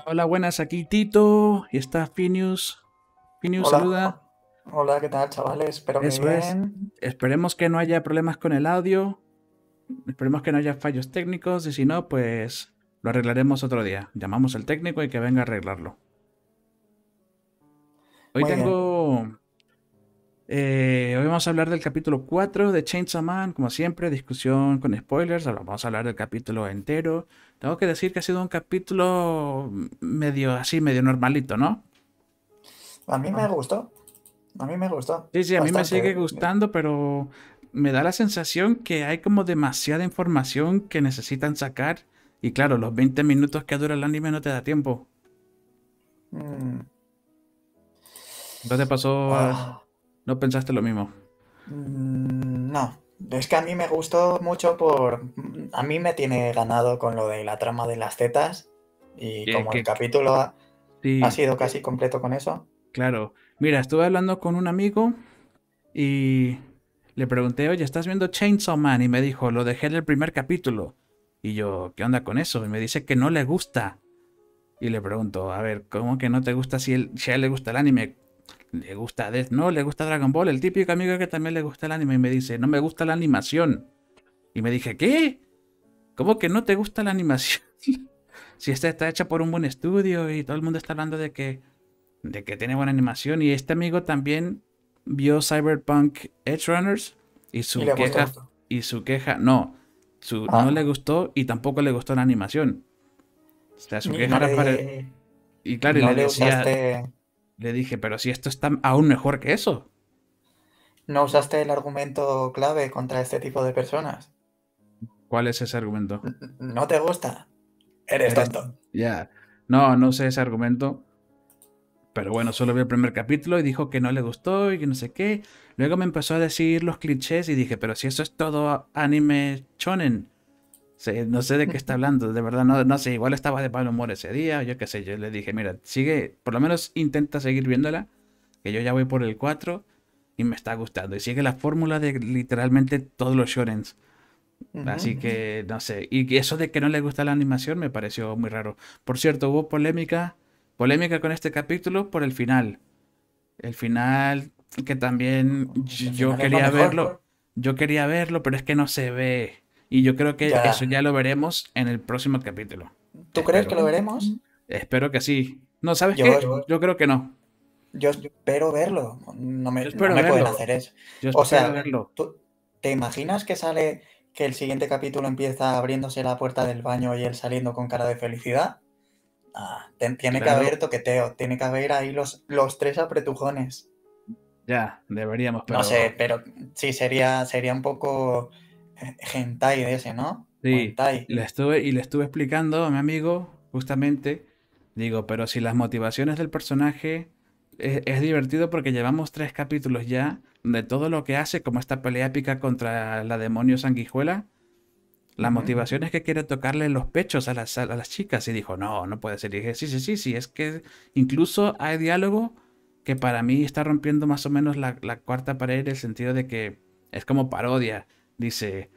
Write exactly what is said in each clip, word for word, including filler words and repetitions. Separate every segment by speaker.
Speaker 1: Hola, buenas, aquí Tito y está Phineas. Phineas,
Speaker 2: Hola,
Speaker 1: saluda.
Speaker 2: hola, ¿qué tal, chavales? Espero que
Speaker 1: Eso es.
Speaker 2: bien.
Speaker 1: Esperemos que no haya problemas con el audio. Esperemos que no haya fallos técnicos y si no, pues lo arreglaremos otro día. Llamamos al técnico y que venga a arreglarlo. Hoy
Speaker 2: Muy bien.
Speaker 1: tengo... eh, hoy vamos a hablar del capítulo cuatro de Chainsaw Man, como siempre, discusión con spoilers. Ahora vamos a hablar del capítulo entero. Tengo que decir que ha sido un capítulo medio así, medio normalito, ¿no?
Speaker 2: A mí me gustó, a mí me gustó
Speaker 1: Sí, sí, a mí me sigue
Speaker 2: bastante.
Speaker 1: gustando, pero me da la sensación que hay como demasiada información que necesitan sacar. Y claro, los veinte minutos que dura el anime no te da tiempo.
Speaker 2: Mm,
Speaker 1: ¿No te pasó? eh,
Speaker 2: ah,
Speaker 1: ¿No pensaste lo mismo?
Speaker 2: mm, no, es que a mí me gustó mucho por... A mí me tiene ganado con lo de la trama de las tetas y
Speaker 1: Que,
Speaker 2: como el
Speaker 1: que- que-
Speaker 2: capítulo ha, ha
Speaker 1: sí,
Speaker 2: sido casi completo con eso.
Speaker 1: claro. Mira, estuve hablando con un amigo y le pregunté, oye, ¿estás viendo Chainsaw Man? Y me dijo, lo dejé en el primer capítulo. Y yo, ¿qué onda con eso? Y me dice que no le gusta. Y le pregunto, a ver, ¿cómo que no te gusta si, él, si a él le gusta el anime? Le gusta Death Note, le gusta Dragon Ball, el típico amigo que también le gusta el anime y me dice, no me gusta la animación. Y me dije, ¿qué? ¿Cómo que no te gusta la animación? Si esta está hecha por un buen estudio y todo el mundo está hablando de que, de que tiene buena animación. Y este amigo también vio Cyberpunk Edge Runners y
Speaker 2: Y
Speaker 1: su
Speaker 2: le gustó.
Speaker 1: queja, y su queja, no, su, no le
Speaker 2: Ah,
Speaker 1: gustó y tampoco le gustó la animación. O sea, su
Speaker 2: y
Speaker 1: queja
Speaker 2: no
Speaker 1: era para...
Speaker 2: le,
Speaker 1: Y claro, y
Speaker 2: no
Speaker 1: le
Speaker 2: le
Speaker 1: decía,
Speaker 2: usaste,
Speaker 1: le dije, pero si esto está aún mejor que eso.
Speaker 2: no usaste el argumento clave contra este tipo de personas.
Speaker 1: ¿Cuál es ese argumento?
Speaker 2: ¿No te gusta? Eres
Speaker 1: Eres...
Speaker 2: tonto.
Speaker 1: Ya. No, no sé ese argumento. Pero bueno, solo vi el primer capítulo y dijo que no le gustó y que no sé qué. Luego me empezó a decir los clichés y dije, pero si eso es todo anime shonen. Sí, no sé de qué está hablando, de verdad, no, no sé, igual estaba de mal humor ese día, yo qué sé, yo le dije, mira, sigue, por lo menos intenta seguir viéndola, que yo ya voy por el cuatro y me está gustando. Y sigue la fórmula de literalmente todos los shonens.
Speaker 2: Ujú.
Speaker 1: Así que, no sé. Y eso de que no le gusta la animación me pareció muy raro. Por cierto, hubo polémica, polémica con este capítulo por el final. El final que también
Speaker 2: El
Speaker 1: yo
Speaker 2: final es lo
Speaker 1: quería
Speaker 2: mejor.
Speaker 1: verlo. Yo quería verlo, pero es que no se ve. Y yo creo que eso
Speaker 2: Ya.
Speaker 1: ya lo veremos en el próximo capítulo.
Speaker 2: ¿Tú crees que
Speaker 1: Espero.
Speaker 2: lo veremos?
Speaker 1: Espero que sí. No, ¿sabes
Speaker 2: Yo,
Speaker 1: qué? Yo creo que no.
Speaker 2: yo espero verlo. No
Speaker 1: Yo
Speaker 2: me, no
Speaker 1: espero
Speaker 2: me pueden
Speaker 1: verlo.
Speaker 2: hacer eso.
Speaker 1: Yo
Speaker 2: O
Speaker 1: espero
Speaker 2: sea,
Speaker 1: verlo.
Speaker 2: ¿tú te imaginas que sale que el siguiente capítulo empieza abriéndose la puerta del baño y él saliendo con cara de felicidad? Ah, ten- tiene que haber
Speaker 1: Claro,
Speaker 2: toqueteo, tiene que haber ahí los, los tres apretujones.
Speaker 1: ya, deberíamos,
Speaker 2: No sé,
Speaker 1: pero
Speaker 2: pero sí, sería, sería un poco eh, hentai de ese, ¿no? O
Speaker 1: sí,
Speaker 2: hentai.
Speaker 1: le estuve, y le estuve explicando a mi amigo, justamente, digo, pero si las motivaciones del personaje es, es divertido porque llevamos tres capítulos ya de todo lo que hace, como esta pelea épica contra la demonio sanguijuela, la
Speaker 2: Ujú.
Speaker 1: motivación es que quiere tocarle los pechos a las, a las chicas y dijo, no, no puede ser. Y dije, sí, sí, sí, sí, es que incluso hay diálogo que para mí está rompiendo más o menos la, la cuarta pared en el sentido de que es como parodia. Dice,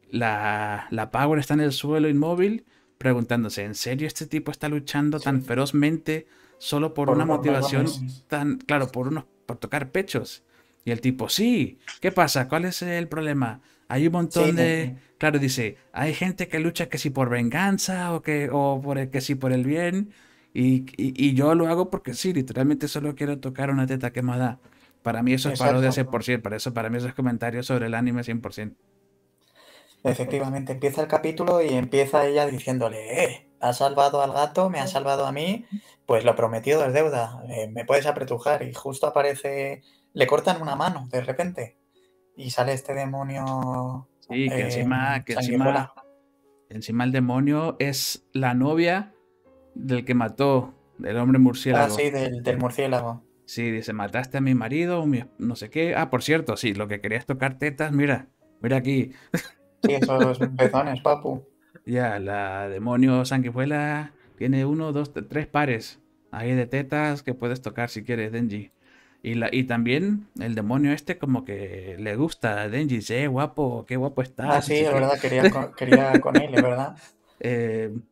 Speaker 1: la, la Power está en el suelo inmóvil, preguntándose, ¿en serio este tipo está luchando tan
Speaker 2: Sí,
Speaker 1: ferozmente solo por
Speaker 2: por
Speaker 1: una
Speaker 2: unos
Speaker 1: motivación
Speaker 2: melones.
Speaker 1: tan, claro, por unos, por tocar pechos? Y el tipo, sí, ¿qué pasa? ¿Cuál es el problema? Hay un
Speaker 2: Sí,
Speaker 1: montón
Speaker 2: te-
Speaker 1: de, claro, dice, hay gente que lucha que si por venganza o que, o por el, que si por el bien. Y, y, y yo lo hago porque sí, literalmente solo quiero tocar una teta quemada. Para mí eso es parodia
Speaker 2: exacto.
Speaker 1: cien por ciento, para eso, para mí eso es comentario sobre el anime cien por ciento.
Speaker 2: Efectivamente, empieza el capítulo y empieza ella diciéndole, eh, has salvado al gato, me has salvado a mí, pues lo prometido es deuda, eh, me puedes apretujar. Y justo aparece, le cortan una mano de repente y sale este demonio
Speaker 1: Sí, que
Speaker 2: eh,
Speaker 1: encima, que encima,
Speaker 2: sanguijuela.
Speaker 1: encima el demonio es la novia del que mató, del hombre
Speaker 2: Ah,
Speaker 1: murciélago.
Speaker 2: sí, del, del murciélago.
Speaker 1: Sí, dice, mataste a mi marido, mi es- no sé qué. Ah, por cierto, sí, lo que querías tocar tetas, mira, mira aquí.
Speaker 2: Sí, esos pezones, papu.
Speaker 1: Ya, la demonio sanguijuela tiene uno, dos, t- tres pares ahí de tetas que puedes tocar si quieres, Denji. Y, la, y también el demonio este como que le gusta a Denji, dice, eh, guapo, qué guapo
Speaker 2: Ah,
Speaker 1: estás, no
Speaker 2: sí,
Speaker 1: sé
Speaker 2: es
Speaker 1: qué.
Speaker 2: verdad, quería con, quería con él, es verdad.
Speaker 1: Eh,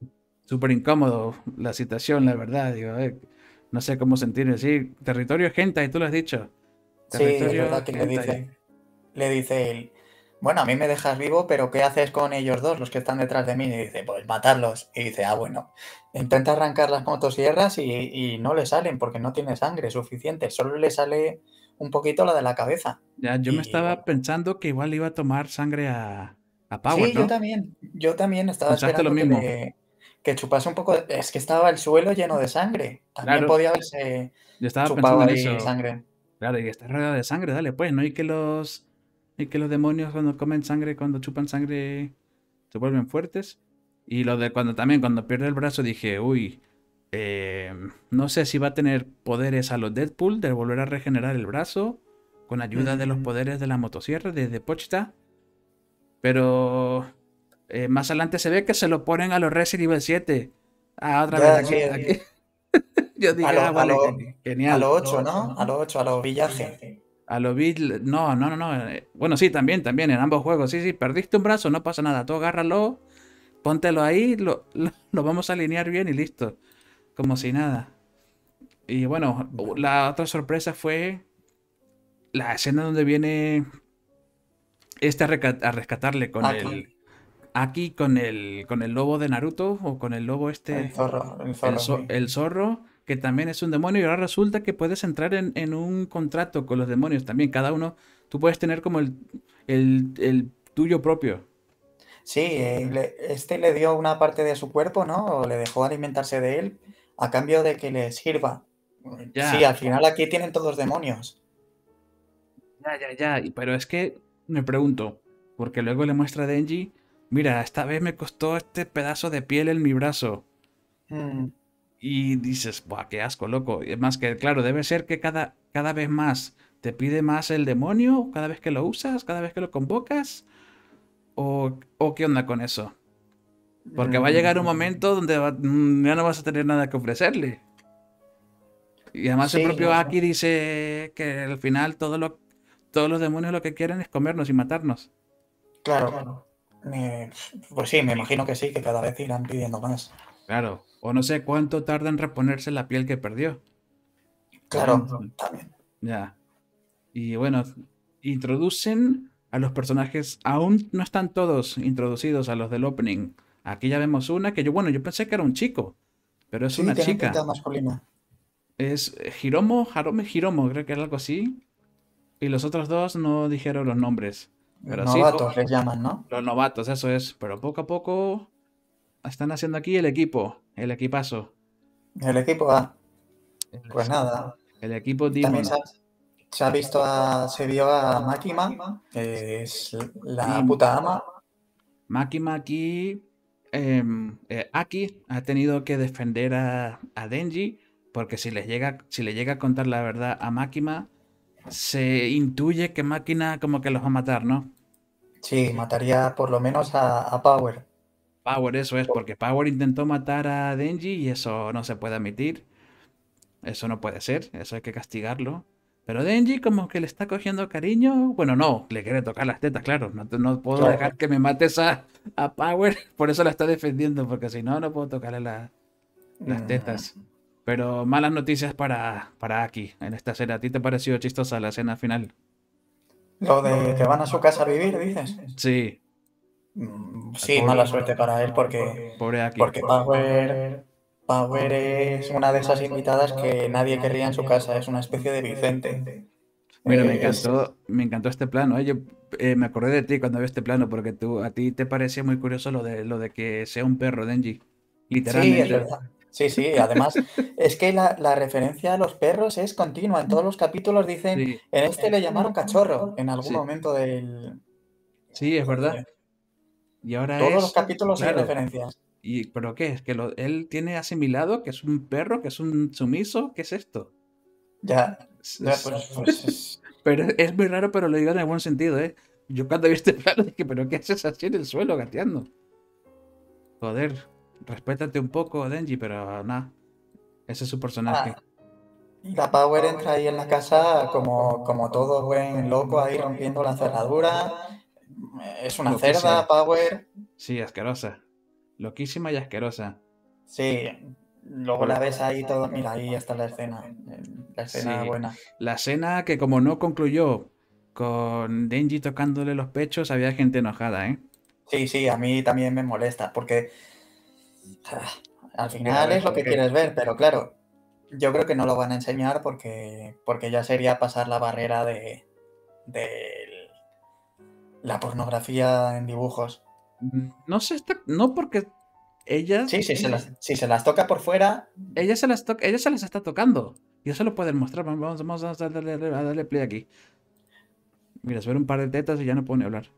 Speaker 1: súper incómodo la situación, la verdad. Digo, eh, no sé cómo sentirme así. Territorio hentai, tú lo has dicho.
Speaker 2: Sí, es
Speaker 1: Territorio
Speaker 2: verdad que le
Speaker 1: hentai.
Speaker 2: dice, le dice él, bueno, a mí me dejas vivo, pero ¿qué haces con ellos dos, los que están detrás de mí? Y dice, pues matarlos. Y dice, ah, bueno. Intenta arrancar las motosierras y, y no le salen porque no tiene sangre suficiente, solo le sale un poquito la de la cabeza.
Speaker 1: Ya, yo me
Speaker 2: Y
Speaker 1: estaba
Speaker 2: bueno,
Speaker 1: pensando que igual iba a tomar sangre a, a Power,
Speaker 2: sí, yo
Speaker 1: ¿no?
Speaker 2: también, yo también estaba
Speaker 1: ¿Pensaste lo
Speaker 2: esperando que
Speaker 1: mismo?
Speaker 2: le que chupase un poco. de- Es que estaba el suelo lleno de sangre. También
Speaker 1: Claro,
Speaker 2: podía haberse
Speaker 1: yo estaba
Speaker 2: chupado
Speaker 1: pensando en
Speaker 2: ahí
Speaker 1: eso.
Speaker 2: sangre.
Speaker 1: Claro, y está rodeado de sangre, dale, pues, ¿no? Y que los, y que los demonios cuando comen sangre, cuando chupan sangre, se vuelven fuertes. Y lo de cuando también, cuando pierde el brazo, dije, uy, eh, no sé si va a tener poderes a los Deadpool de volver a regenerar el brazo con ayuda de los
Speaker 2: Mm,
Speaker 1: poderes de la motosierra de, de Pochita. Pero eh, más adelante se ve que se lo ponen a los Resident Evil siete. Ah, otra vez
Speaker 2: ya,
Speaker 1: aquí,
Speaker 2: sí,
Speaker 1: aquí. Yo
Speaker 2: a
Speaker 1: dije,
Speaker 2: lo,
Speaker 1: ah,
Speaker 2: a
Speaker 1: vale,
Speaker 2: lo,
Speaker 1: ge- ge-
Speaker 2: a
Speaker 1: genial.
Speaker 2: lo ocho, ¿no? A lo ocho, a lo villaje.
Speaker 1: A lo Beat, no, no, no, no. eh, Bueno, sí, también, también, en ambos juegos. Sí, sí, perdiste un brazo, no pasa nada. Tú agárralo, póntelo ahí, lo, lo, lo vamos a alinear bien y listo. Como si nada. Y bueno, la otra sorpresa fue la escena donde viene este a, reca- a rescatarle con el.
Speaker 2: Aquí,
Speaker 1: Aquí con el. Con el lobo de Naruto. O con el lobo
Speaker 2: el
Speaker 1: este.
Speaker 2: zorro, el
Speaker 1: El,
Speaker 2: zorro,
Speaker 1: zo-
Speaker 2: sí.
Speaker 1: el zorro. Que también es un demonio. Y ahora resulta que puedes entrar en, en un contrato con los demonios también. Cada uno. Tú puedes tener como el. El, el tuyo propio.
Speaker 2: Sí, eh, le- este le dio una parte de su cuerpo, ¿no? O le dejó alimentarse de él a cambio de que le sirva. Sí,
Speaker 1: Ya.
Speaker 2: al final aquí tienen todos demonios.
Speaker 1: Ya, ya, ya. y- Pero es que me pregunto, porque luego le muestra a Denji, mira, esta vez me costó este pedazo de piel en mi brazo.
Speaker 2: Mm,
Speaker 1: Y dices, buah, qué asco, loco. Y es más que, claro, debe ser que cada, cada vez más te pide más el demonio, cada vez que lo usas, cada vez que lo convocas. ¿O, o qué onda con eso? Porque va a llegar un
Speaker 2: mm,
Speaker 1: momento donde va- mm, ya no vas a tener nada que ofrecerle. Y además el
Speaker 2: sí,
Speaker 1: propio Aki dice que al final todo lo, todos los demonios lo que quieren es comernos y matarnos.
Speaker 2: claro. Eh, pues sí, me imagino que sí, que cada vez irán pidiendo más.
Speaker 1: Claro, o no sé cuánto tarda en reponerse la piel que perdió. También,
Speaker 2: Claro, también.
Speaker 1: ya. Y bueno, introducen a los personajes, aún no están todos introducidos a los del opening. Aquí ya vemos una que yo, bueno, yo pensé que era un chico, pero es
Speaker 2: Sí,
Speaker 1: una
Speaker 2: tienen pinta
Speaker 1: chica.
Speaker 2: masculina.
Speaker 1: Es Hiromo, Harome Hiromo, creo que era algo así. Y los otros dos no dijeron los nombres. Pero sí, po-
Speaker 2: Novatos les llaman, ¿no?
Speaker 1: los novatos, eso es. Pero poco a poco están haciendo aquí el equipo, el equipazo.
Speaker 2: El equipo A.
Speaker 1: El,
Speaker 2: Pues
Speaker 1: sí,
Speaker 2: nada.
Speaker 1: el equipo
Speaker 2: También se
Speaker 1: Demon.
Speaker 2: ha, se ha visto a, se vio a Makima, que es la
Speaker 1: Sí,
Speaker 2: puta ama.
Speaker 1: Maki Maki. em, eh, Aki ha tenido que defender a, a Denji. Porque si le llega, si le llega a contar la verdad a Makima, se intuye que Máquina como que los va a matar, ¿no?
Speaker 2: Sí, mataría por lo menos a, a Power.
Speaker 1: Power, eso es, porque Power intentó matar a Denji y eso no se puede admitir. Eso no puede ser, eso hay que castigarlo. Pero Denji como que le está cogiendo cariño. Bueno, no, le quiere tocar las tetas, claro. No, te- no puedo
Speaker 2: Claro.
Speaker 1: dejar que me mates a, a Power, por eso la está defendiendo, porque si no, no puedo tocarle la- las
Speaker 2: Mm,
Speaker 1: tetas. Pero malas noticias para, para Aki en esta escena. ¿A ti te pareció chistosa la escena final?
Speaker 2: lo de que van a su casa a vivir, dices.
Speaker 1: Sí,
Speaker 2: Mm,
Speaker 1: al
Speaker 2: sí,
Speaker 1: pobre,
Speaker 2: mala suerte para él porque,
Speaker 1: pobre Aki.
Speaker 2: porque Power, Power es una de esas invitadas que nadie querría en su casa. Es una especie de Vicente.
Speaker 1: Mira, me
Speaker 2: Eh, es,
Speaker 1: encantó, me encantó este plano. ¿eh? Yo eh, me acordé de ti cuando vi este plano, porque tú, a ti te parecía muy curioso lo de, lo de que sea un perro, Denji.
Speaker 2: sí, es
Speaker 1: Literalmente.
Speaker 2: verdad. Sí, sí, además es que la, la referencia a los perros es continua. En todos los capítulos dicen,
Speaker 1: Sí,
Speaker 2: en este le llamaron cachorro, en algún
Speaker 1: sí,
Speaker 2: momento del...
Speaker 1: sí, es verdad.
Speaker 2: eh,
Speaker 1: Y ahora
Speaker 2: todos los
Speaker 1: es,
Speaker 2: capítulos hay
Speaker 1: claro.
Speaker 2: referencias.
Speaker 1: ¿Y pero qué? ¿Es que lo- él tiene asimilado que es un perro, que es un sumiso? ¿Qué es esto?
Speaker 2: Ya,
Speaker 1: Es-
Speaker 2: ya,
Speaker 1: es-
Speaker 2: pues, pues es-
Speaker 1: Pero es muy raro, pero lo digo en el buen sentido, ¿eh? Yo cuando vi este plano dije, ¿pero qué haces así en el suelo gateando? Joder, respétate un poco, Denji, pero nada, ese es su
Speaker 2: ah,
Speaker 1: personaje.
Speaker 2: y la Power entra ahí en la casa como, como todo buen loco ahí rompiendo la cerradura. Es una cerda,
Speaker 1: Loquísima.
Speaker 2: Power.
Speaker 1: Sí, asquerosa. Loquísima y asquerosa.
Speaker 2: Sí, luego la ves ahí todo. Mira, ahí está la escena. eh, La escena
Speaker 1: Sí.
Speaker 2: buena.
Speaker 1: La escena que como no concluyó con Denji tocándole los pechos, había gente enojada, ¿eh?
Speaker 2: Sí, sí, a mí también me molesta, porque ah, al
Speaker 1: Que, a
Speaker 2: final
Speaker 1: ver,
Speaker 2: es lo
Speaker 1: ¿por
Speaker 2: que
Speaker 1: qué?
Speaker 2: quieres ver, pero claro, yo creo que no lo van a enseñar porque, porque ya sería pasar la barrera de, de la pornografía en dibujos.
Speaker 1: Mm, No se está, no porque ella,
Speaker 2: Sí, sí, se las, si se las toca por fuera,
Speaker 1: ella se las toca, ella se las está tocando. Y eso lo pueden mostrar. Vamos, vamos a darle, a darle play aquí. Mira, se ven un par de tetas y ya no puedo ni hablar.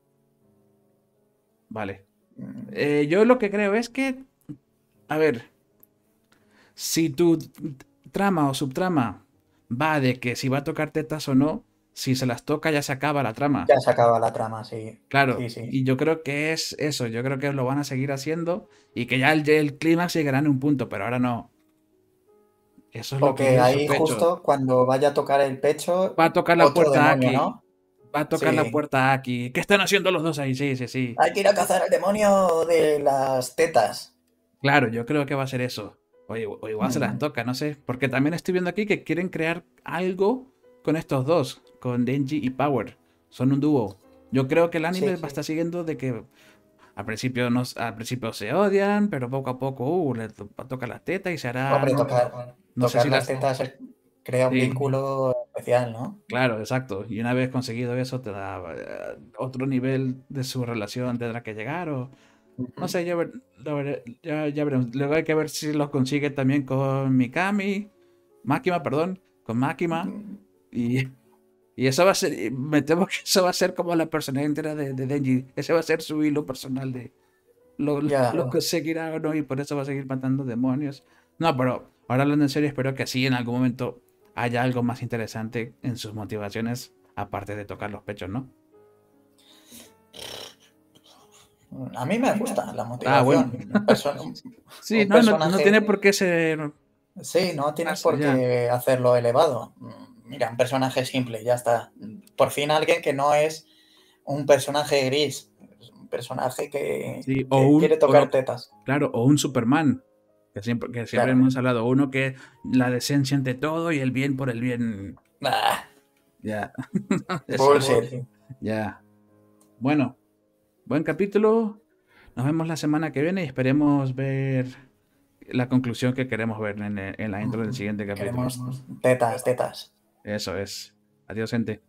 Speaker 1: Vale.
Speaker 2: mm,
Speaker 1: Eh, yo lo que creo es que, a ver, si tu trama o subtrama va de que si va a tocar tetas o no, si se las toca ya se acaba la trama.
Speaker 2: ya se acaba la trama, sí.
Speaker 1: Claro,
Speaker 2: Sí, sí.
Speaker 1: y yo creo que es eso, yo creo que lo van a seguir haciendo y que ya el, el clímax llegará en un punto, pero ahora no. Eso es
Speaker 2: O
Speaker 1: lo que
Speaker 2: que
Speaker 1: yo
Speaker 2: ahí
Speaker 1: sospecho.
Speaker 2: justo cuando vaya a tocar el pecho,
Speaker 1: Va a tocar la
Speaker 2: otro
Speaker 1: puerta
Speaker 2: demonio,
Speaker 1: aquí.
Speaker 2: ¿no?
Speaker 1: Va a tocar la
Speaker 2: Sí.
Speaker 1: puerta aquí. ¿Qué están haciendo los dos ahí? Sí, sí, sí.
Speaker 2: Hay que ir a cazar al demonio de las tetas.
Speaker 1: Claro, yo creo que va a ser eso. O, igu- o igual se las
Speaker 2: Mm,
Speaker 1: toca, no sé. Porque también estoy viendo aquí que quieren crear algo con estos dos, con Denji y Power. Son un dúo. Yo creo que el
Speaker 2: sí,
Speaker 1: anime va a
Speaker 2: sí.
Speaker 1: estar siguiendo de que al principio, nos, al principio se odian, pero poco a poco uh, le to- toca las tetas y se
Speaker 2: Hombre,
Speaker 1: harán.
Speaker 2: tocar,
Speaker 1: No sé
Speaker 2: tocar
Speaker 1: si
Speaker 2: las
Speaker 1: las.
Speaker 2: tetas es- crea un
Speaker 1: Sí,
Speaker 2: vínculo especial, ¿no?
Speaker 1: claro, exacto. Y una vez conseguido eso, te da eh, otro nivel de su relación tendrá que llegar o. No
Speaker 2: Ujú.
Speaker 1: sé, ya, ver- lo veré- ya, ya veremos. Luego hay que ver si los consigue también con Mikami. Makima, perdón. Con Makima. Y, y eso va a ser. y Me temo que eso va a ser como la personalidad entera de, de Denji. Ese va a ser su hilo personal de lo, lo,
Speaker 2: Ya,
Speaker 1: lo conseguirá o no. Y por eso va a seguir matando demonios. No, pero ahora hablando en serio, espero que sí en algún momento haya algo más interesante en sus motivaciones. Aparte de tocar los pechos, ¿no?
Speaker 2: a mí me gusta la
Speaker 1: Ah, bueno.
Speaker 2: motivación. Un, perso- un-
Speaker 1: Sí,
Speaker 2: un
Speaker 1: no, no, no tiene
Speaker 2: personaje,
Speaker 1: por qué ser.
Speaker 2: sí, no tienes
Speaker 1: Pasa
Speaker 2: por
Speaker 1: ya.
Speaker 2: qué hacerlo elevado. Mm, Mira, un personaje simple, ya está. Por fin alguien que no es un personaje gris, es un personaje que,
Speaker 1: Sí, o
Speaker 2: que quiere
Speaker 1: un,
Speaker 2: tocar
Speaker 1: o-
Speaker 2: tetas.
Speaker 1: claro, o un Superman, que siempre, que siempre
Speaker 2: Claro.
Speaker 1: hemos hablado, uno que la decencia ante todo y el bien por el bien,
Speaker 2: Ah,
Speaker 1: ya, eso,
Speaker 2: bullshit.
Speaker 1: ya. Bueno, buen capítulo, nos vemos la semana que viene y esperemos ver la conclusión que queremos ver en, el- en la intro del siguiente capítulo.
Speaker 2: Queremos tetas, tetas.
Speaker 1: Eso es. Adiós, gente.